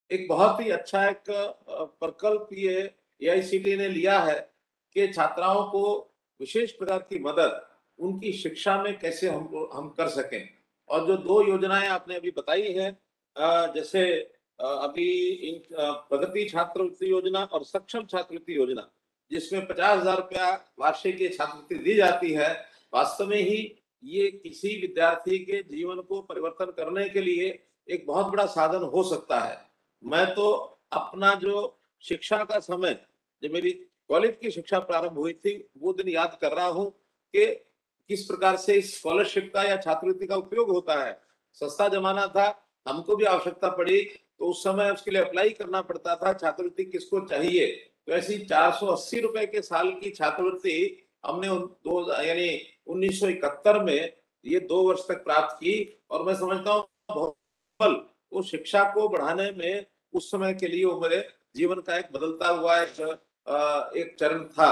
एक बहुत ही अच्छा एक प्रकल्प ये एआईसीटी ने लिया है कि छात्राओं को विशेष प्रकार की मदद उनकी शिक्षा में कैसे हम कर सकें। और जो 2 योजनाएँ आपने अभी बताई हैं, जैसे अभी प्रगति छात्रवृत्ति योजना और सक्षम छात्रवृत्ति योजना, जिसमें ₹50,000 वार्षिक ये छात्रवृत्ति दी जाती है। वास्तव में ही ये किसी विद्यार्थी के जीवन को परिवर्तन करने के लिए एक बहुत बड़ा साधन हो सकता है। मैं तो अपना जो शिक्षा का समय, जब मेरी कॉलेज की शिक्षा प्रारंभ हुई थी, वो दिन याद कर रहा हूँ कि किस प्रकार से इस स्कॉलरशिप का या छात्रवृत्ति का उपयोग होता है। सस्ता ज़माना था, हमको भी आवश्यकता पड़ी, तो उस समय उसके लिए अप्लाई करना पड़ता था, छात्रवृत्ति किसको चाहिए। तो ऐसी ₹480 के साल की छात्रवृत्ति हमने उन दो यानी 1971 में ये 2 वर्ष तक प्राप्त की। और मैं समझता हूँ बहुत सफल वो शिक्षा को बढ़ाने में उस समय के लिए वो मेरे जीवन का एक बदलता हुआ एक चरण था।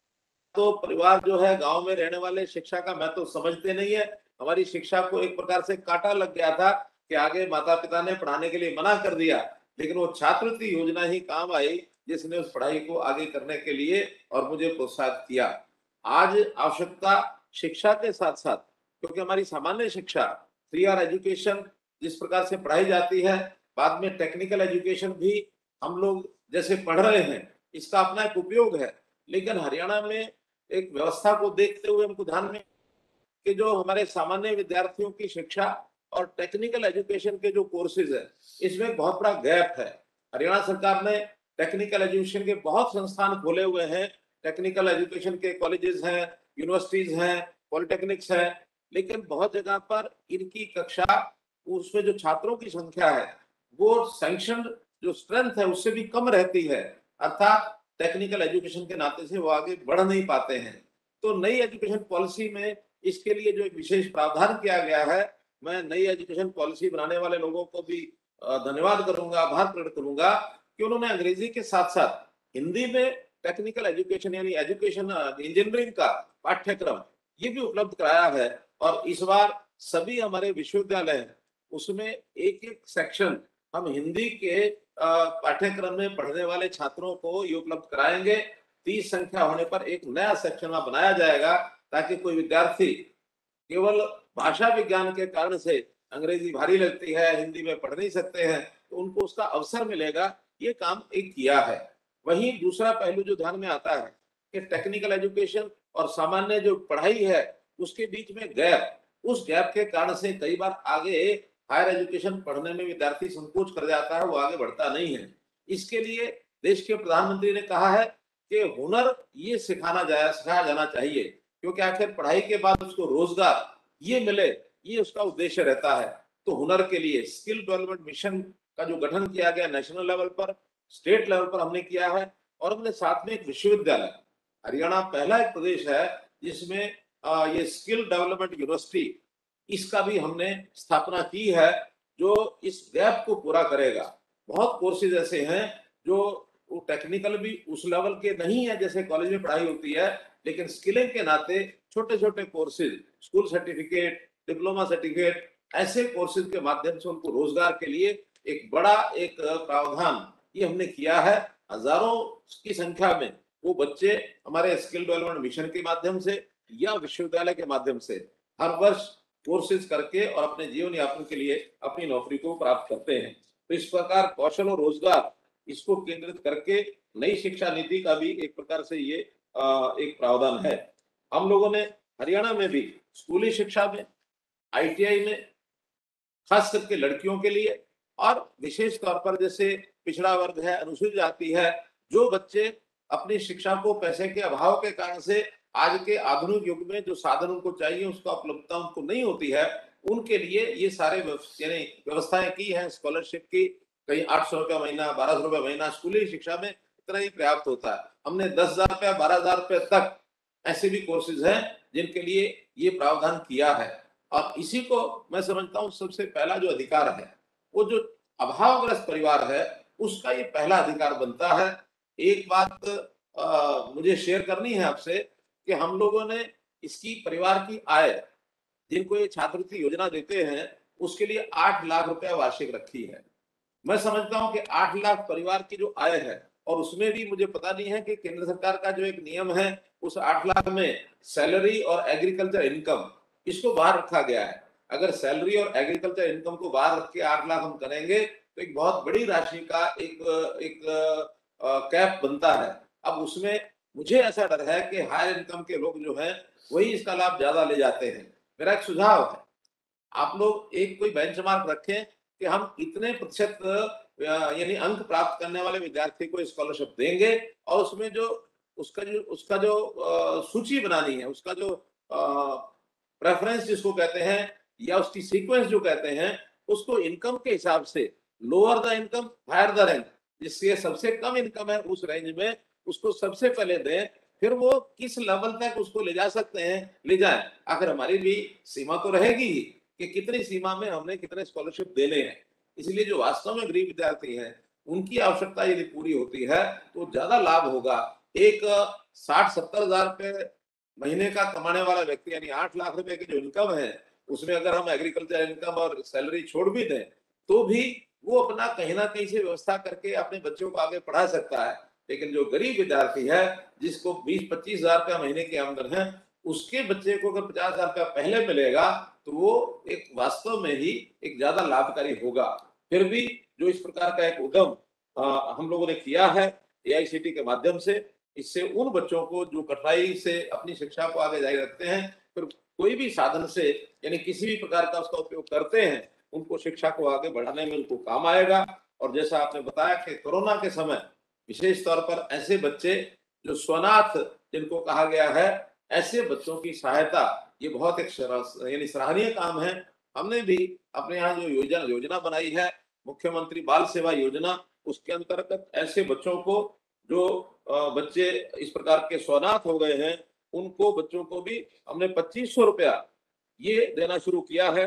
तो परिवार जो है गाँव में रहने वाले शिक्षा का मैं तो समझते नहीं है। हमारी शिक्षा को एक प्रकार से काँटा लग गया था कि आगे माता-पिता ने पढ़ाने के लिए मना कर दिया। लेकिन वो छात्रवृत्ति योजना ही काम आई, जिसने उस पढ़ाई को आगे करने के लिए और मुझे प्रोत्साहित किया। आज आवश्यकता शिक्षा के साथ-साथ, क्योंकि हमारी सामान्य शिक्षा, 3 ईयर एजुकेशन जिस प्रकार से पढ़ाई जाती है, बाद में टेक्निकल एजुकेशन भी हम लोग जैसे पढ़ रहे हैं, इसका अपना एक उपयोग है। लेकिन हरियाणा में एक व्यवस्था को देखते हुए हमको ध्यान में कि जो हमारे सामान्य विद्यार्थियों की शिक्षा और टेक्निकल एजुकेशन के जो कोर्सेज है, इसमें बहुत बड़ा गैप है। हरियाणा सरकार ने टेक्निकल एजुकेशन के बहुत संस्थान खोले हुए हैं, टेक्निकल एजुकेशन के कॉलेजेस हैं, यूनिवर्सिटीज हैं, पॉलिटेक्निक्स हैं, लेकिन बहुत जगह पर इनकी कक्षा, उसमें जो छात्रों की संख्या है, वो सैंक्शन जो स्ट्रेंथ है उससे भी कम रहती है। अर्थात टेक्निकल एजुकेशन के नाते से वो आगे बढ़ नहीं पाते हैं। तो नई एजुकेशन पॉलिसी में इसके लिए जो एक विशेष प्रावधान किया गया है, मैं नई एजुकेशन पॉलिसी बनाने वाले लोगों को भी धन्यवाद करूँगा, आभार प्रकट करूँगा कि उन्होंने अंग्रेजी के साथ-साथ हिंदी में टेक्निकल एजुकेशन यानी एजुकेशन इंजीनियरिंग का पाठ्यक्रम ये भी उपलब्ध कराया है। और इस बार सभी हमारे विश्वविद्यालय हैं, उसमें एक-एक सेक्शन हम हिंदी के पाठ्यक्रम में पढ़ने वाले छात्रों को ये उपलब्ध कराएँगे। 30 संख्या होने पर एक नया सेक्शन वहाँ बनाया जाएगा, ताकि कोई विद्यार्थी केवल भाषा विज्ञान के कारण से अंग्रेजी भारी लगती है, हिंदी में पढ़ नहीं सकते हैं, तो उनको उसका अवसर मिलेगा, ये काम एक किया है। वहीं दूसरा पहलू जो ध्यान में आता है कि टेक्निकल एजुकेशन और सामान्य जो पढ़ाई है, उसके बीच में गैप, उस गैप के कारण से कई बार आगे हायर एजुकेशन पढ़ने में विद्यार्थी संकोच कर जाता है, वो आगे बढ़ता नहीं है। इसके लिए देश के प्रधानमंत्री ने कहा है कि हुनर ये सिखाया जाना चाहिए, क्योंकि आखिर पढ़ाई के बाद उसको रोजगार ये मिले, ये उसका उद्देश्य रहता है। तो हुनर के लिए स्किल डेवलपमेंट मिशन का जो गठन किया गया नेशनल लेवल पर, स्टेट लेवल पर हमने किया है। और हमने साथ में एक विश्वविद्यालय, हरियाणा पहला एक प्रदेश है जिसमें ये स्किल डेवलपमेंट यूनिवर्सिटी, इसका भी हमने स्थापना की है, जो इस गैप को पूरा करेगा। बहुत कोर्सेज ऐसे हैं जो वो टेक्निकल भी उस लेवल के नहीं है जैसे कॉलेज में पढ़ाई होती है, लेकिन स्किलिंग के नाते छोटे-छोटे courses, school certificate, diploma certificate, ऐसे कोर्सेज के माध्यम से उनको रोजगार के लिए एक बड़ा एक प्रावधान ये हमने किया है। हजारों की संख्या में वो बच्चे हमारे स्किल डेवलपमेंट मिशन के माध्यम से या विश्वविद्यालय के माध्यम से हर वर्ष कोर्सेज करके और अपने जीवन यापन के लिए अपनी नौकरी को प्राप्त करते हैं। तो इस प्रकार कौशल और रोजगार इसको केंद्रित करके नई शिक्षा नीति का भी एक प्रकार से ये एक प्रावधान है। हम लोगों ने हरियाणा में भी स्कूली शिक्षा में, आईटीआई में, खास करके लड़कियों के लिए और विशेष तौर पर जैसे पिछड़ा वर्ग है, अनुसूचित जाति है, जो बच्चे अपनी शिक्षा को पैसे के अभाव के कारण से आज के आधुनिक युग में जो साधन उनको चाहिए उसका उपलब्धता उनको नहीं होती है, उनके लिए ये सारे यानी व्यवस्थाएं की हैं स्कॉलरशिप की। कहीं ₹800 महीना, ₹1200 महीना, स्कूली शिक्षा में इतना ही पर्याप्त होता है। हमने ₹10,000 ₹12,000 तक ऐसे भी कोर्सेज हैं जिनके लिए ये प्रावधान किया है। और इसी को मैं समझता हूँ सबसे पहला जो अधिकार है, वो जो अभावग्रस्त परिवार है, उसका ये पहला अधिकार बनता है। एक बात मुझे शेयर करनी है आपसे कि हम लोगों ने इसकी परिवार की आय, जिनको ये छात्रवृत्ति योजना देते हैं, उसके लिए ₹8 लाख वार्षिक रखी है। मैं समझता हूं कि 8 लाख परिवार की जो आय है, और उसमें भी मुझे पता नहीं है कि केंद्र सरकार का जो एक नियम है, उस 8 लाख में सैलरी और एग्रीकल्चर इनकम इसको बाहर रखा गया है। अगर सैलरी और एग्रीकल्चर इनकम को बाहर रख के 8 लाख हम करेंगे तो एक बहुत बड़ी राशि का एक कैप बनता है। अब उसमें मुझे ऐसा डर है कि हायर इनकम के लोग जो हैं वही इसका लाभ ज्यादा ले जाते हैं। मेरा एक सुझाव है, आप लोग एक कोई बेंचमार्क रखें कि हम इतने प्रतिशत यानी अंक प्राप्त करने वाले विद्यार्थी को स्कॉलरशिप देंगे, और उसमें जो उसका जो सूची बनानी है, उसका जो प्रेफरेंस जिसको कहते हैं या उसकी सीक्वेंस जो कहते हैं, उसको इनकम के हिसाब से lower the income higher the rank, जिससे सबसे कम इनकम है उस रेंज में उसको सबसे पहले दें, फिर वो किस लेवल तक उसको ले जा सकते हैं ले जाएं। आखिर हमारी भी सीमा तो रहेगी ही कि कितनी सीमा में हमने कितने स्कॉलरशिप देने हैं। इसलिए जो वास्तव में गरीब विद्यार्थी हैं उनकी आवश्यकता यदि पूरी होती है तो ज्यादा लाभ होगा। एक 60-70 हजार रुपए महीने का कमाने वाला व्यक्ति यानी 8 लाख रुपए की जो इनकम है, उसमें अगर हम एग्रीकल्चर इनकम और सैलरी छोड़ भी दें तो भी वो अपना कहीं ना कहीं से व्यवस्था करके अपने बच्चों को आगे पढ़ा सकता है। लेकिन जो गरीब विद्यार्थी है, जिसको 20-25 हजार रुपया महीने की आमदन है, उसके बच्चे को अगर 50 हजार रुपया पहले मिलेगा तो वो एक वास्तव में ही एक ज्यादा लाभकारी होगा। फिर भी जो इस प्रकार का एक उद्यम हम लोगों ने किया है एआईसीटी के माध्यम से, इससे उन बच्चों को जो कठिनाई से अपनी शिक्षा को आगे जारी रखते हैं, फिर कोई भी साधन से यानी किसी भी प्रकार का उसका उपयोग करते हैं, उनको शिक्षा को आगे बढ़ाने में उनको काम आएगा। और जैसा आपने बताया कि कोरोना के समय विशेष तौर पर ऐसे बच्चे जो स्वनाथ जिनको कहा गया है, ऐसे बच्चों की सहायता ये बहुत एक यानी सराहनीय काम है। हमने भी अपने यहाँ जो योजना बनाई है मुख्यमंत्री बाल सेवा योजना, उसके अंतर्गत ऐसे बच्चों को जो बच्चे इस प्रकार के स्वनाथ हो गए हैं, उनको बच्चों को भी हमने 2500 रुपया ये देना शुरू किया है।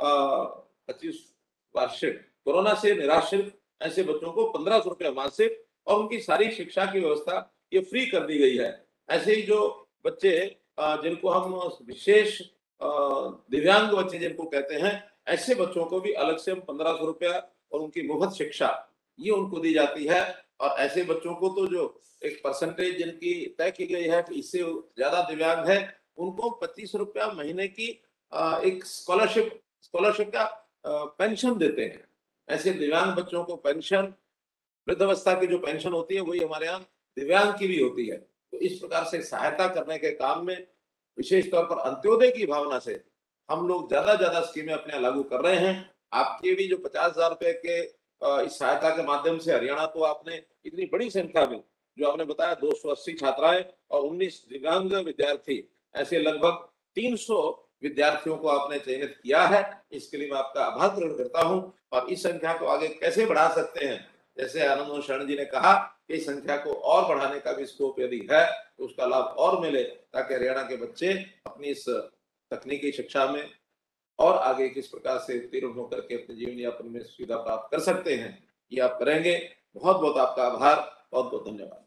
25 वार्षिक कोरोना से निराश्रित ऐसे बच्चों को 1500 रुपया मासिक, और उनकी सारी शिक्षा की व्यवस्था ये फ्री कर दी गई है। ऐसे ही जो बच्चे जिनको हम विशेष दिव्यांग बच्चे जिनको कहते हैं, ऐसे बच्चों को भी अलग से हम 1500 रुपया और उनकी मुफ्त शिक्षा ये उनको दी जाती है। और ऐसे बच्चों को तो जो एक परसेंटेज जिनकी तय की गई है कि इससे ज्यादा दिव्यांग है, उनको 25 रुपया महीने की एक स्कॉलरशिप का पेंशन देते हैं। ऐसे दिव्यांग बच्चों को पेंशन, वृद्धावस्था की जो पेंशन होती है वही हमारे यहाँ दिव्यांग की भी होती है। तो इस प्रकार से सहायता करने के काम में विशेष तौर पर अंत्योदय की भावना से हम लोग ज्यादा स्कीमें अपने यहाँ लागू कर रहे हैं। आपके भी जो 50 हजार रुपए के इस सहायता के माध्यम से हरियाणा को आपने इतनी बड़ी संख्या में जो आपने बताया 280 छात्राएं और 19 दिव्यांग विद्यार्थी, ऐसे लगभग 300 विद्यार्थियों को आपने चयनित किया है। इसके लिए मैं आपका आभार प्रकट करता हूं। और इस संख्या को आगे कैसे बढ़ा सकते हैं, जैसे आनंद मोहन शरण जी ने कहा कि इस संख्या को और बढ़ाने का भी स्कोप यदि है तो उसका लाभ और मिले, ताकि हरियाणा के बच्चे अपनी इस तकनीकी शिक्षा में और आगे किस प्रकार से उत्तीर्ण होकर के अपने जीवन यापन में सुविधा प्राप्त कर सकते हैं, ये आप करेंगे। बहुत बहुत आपका आभार, बहुत बहुत धन्यवाद।